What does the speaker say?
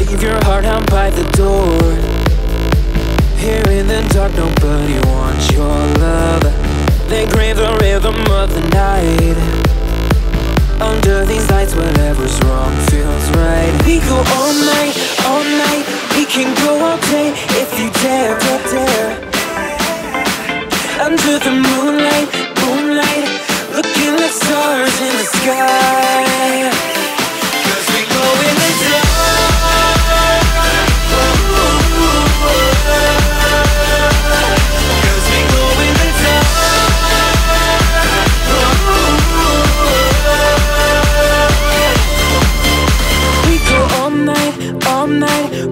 Leave your heart out by the door. Here in the dark, nobody wants your love. They crave the rhythm of the night. Under these lights, whatever's wrong feels right. We go all night, we can go all day if you dare, dare. Under the moonlight, looking like stars in the sky. 'Cause we go in the dark. 'Cause we go in the dark. We go all night,